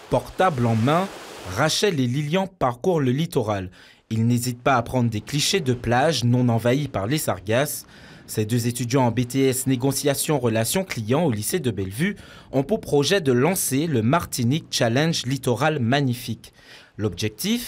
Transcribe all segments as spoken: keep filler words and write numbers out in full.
Portable en main, Rachel et Lilian parcourent le littoral. Ils n'hésitent pas à prendre des clichés de plage non envahies par les sargasses. Ces deux étudiants en B T S Négociation Relations Clients au lycée de Bellevue ont pour projet de lancer le Martinique Challenge Littoral Magnifique. L'objectif ?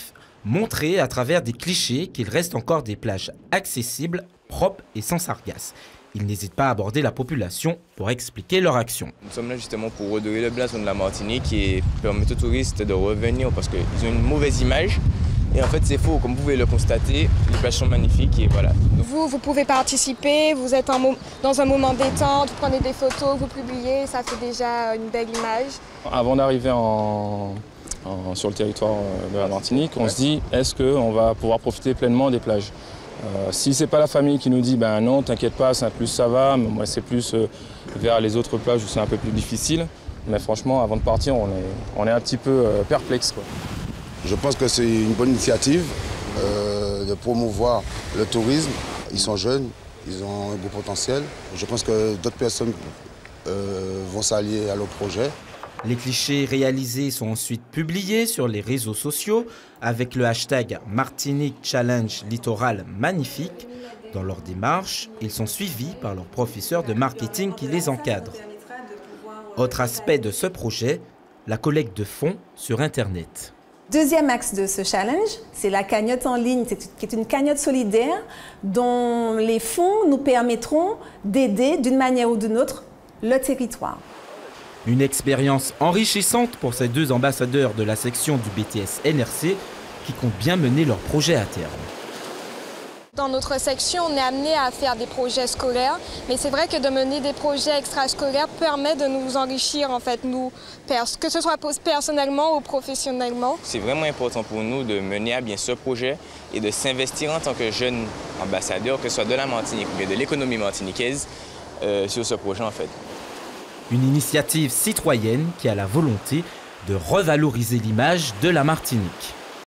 Montrer à travers des clichés qu'il reste encore des plages accessibles, propres et sans sargasses. Ils n'hésitent pas à aborder la population pour expliquer leur action. Nous sommes là justement pour redorer le blason de la Martinique et permettre aux touristes de revenir parce qu'ils ont une mauvaise image. Et en fait, c'est faux. Comme vous pouvez le constater, les plages sont magnifiques et voilà. Vous, vous pouvez participer, vous êtes un dans un moment détente, vous prenez des photos, vous publiez, ça fait déjà une belle image. Avant d'arriver en... sur le territoire de la Martinique, on se dit, est-ce qu'on va pouvoir profiter pleinement des plages ? euh, Si ce n'est pas la famille qui nous dit, ben non, t'inquiète pas, Sainte-Luce ça va, mais moi c'est plus euh, vers les autres plages où c'est un peu plus difficile. Mais franchement, avant de partir, on est, on est un petit peu euh, perplexe, quoi. Je pense que c'est une bonne initiative euh, de promouvoir le tourisme. Ils sont jeunes, ils ont un beau potentiel. Je pense que d'autres personnes euh, vont s'allier à leur projet. Les clichés réalisés sont ensuite publiés sur les réseaux sociaux avec le hashtag Martinique Challenge Littoral Magnifique. Dans leur démarche, ils sont suivis par leurs professeurs de marketing qui les encadrent. Autre aspect de ce projet, la collecte de fonds sur Internet. Deuxième axe de ce challenge, c'est la cagnotte en ligne, qui est une cagnotte solidaire dont les fonds nous permettront d'aider d'une manière ou d'une autre le territoire. Une expérience enrichissante pour ces deux ambassadeurs de la section du B T S N R C qui comptent bien mener leur projet à terme. Dans notre section, on est amené à faire des projets scolaires, mais c'est vrai que de mener des projets extrascolaires permet de nous enrichir, en fait, nous, que ce soit personnellement ou professionnellement. C'est vraiment important pour nous de mener à bien ce projet et de s'investir en tant que jeunes ambassadeurs, que ce soit de la Martinique ou bien de l'économie martiniquaise, euh, sur ce projet en fait. Une initiative citoyenne qui a la volonté de revaloriser l'image de la Martinique.